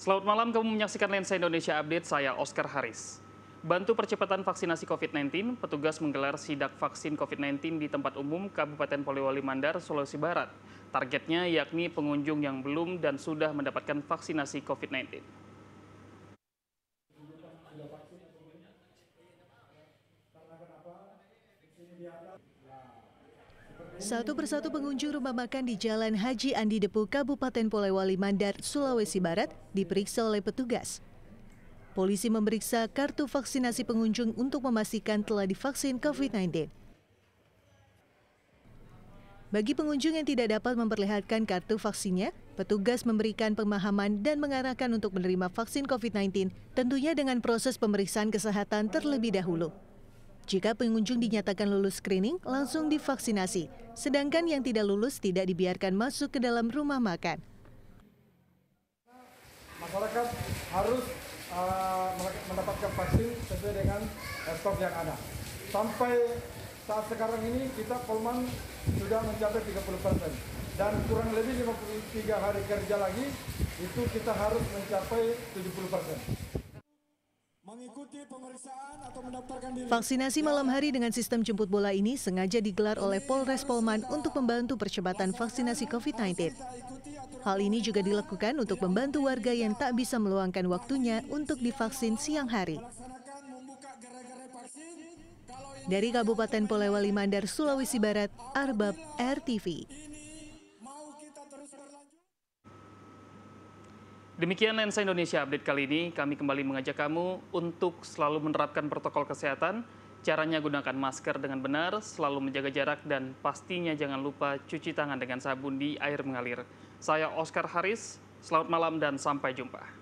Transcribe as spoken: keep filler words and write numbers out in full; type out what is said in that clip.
Selamat malam, kamu menyaksikan Lensa Indonesia Update, saya Oscar Haris. Bantu percepatan vaksinasi COVID sembilan belas, petugas menggelar sidak vaksin COVID sembilan belas di tempat umum Kabupaten Polewali Mandar, Sulawesi Barat. Targetnya yakni pengunjung yang belum dan sudah mendapatkan vaksinasi COVID sembilan belas. Satu persatu pengunjung rumah makan di Jalan Haji Andi Depu, Kabupaten Polewali Mandar, Sulawesi Barat, diperiksa oleh petugas. Polisi memeriksa kartu vaksinasi pengunjung untuk memastikan telah divaksin COVID sembilan belas. Bagi pengunjung yang tidak dapat memperlihatkan kartu vaksinnya, petugas memberikan pemahaman dan mengarahkan untuk menerima vaksin COVID sembilan belas, tentunya dengan proses pemeriksaan kesehatan terlebih dahulu. Jika pengunjung dinyatakan lulus screening, langsung divaksinasi. Sedangkan yang tidak lulus tidak dibiarkan masuk ke dalam rumah makan. Masyarakat harus uh, mendapatkan vaksin sesuai dengan stok yang ada. Sampai saat sekarang ini kita Polman sudah mencapai tiga puluh persen. Dan kurang lebih lima puluh tiga hari kerja lagi, itu kita harus mencapai tujuh puluh persen. Mengikuti pemeriksaan atau mendaftarkan diri. Vaksinasi malam hari dengan sistem jemput bola ini sengaja digelar oleh Polres Polman untuk membantu percepatan vaksinasi COVID sembilan belas. Hal ini juga dilakukan untuk membantu warga yang tak bisa meluangkan waktunya untuk divaksin siang hari. Dari Kabupaten Polewali Mandar, Sulawesi Barat, Arbab, R T V. Demikian Lensa Indonesia Update kali ini, kami kembali mengajak kamu untuk selalu menerapkan protokol kesehatan. Caranya gunakan masker dengan benar, selalu menjaga jarak, dan pastinya jangan lupa cuci tangan dengan sabun di air mengalir. Saya Oscar Haris, selamat malam dan sampai jumpa.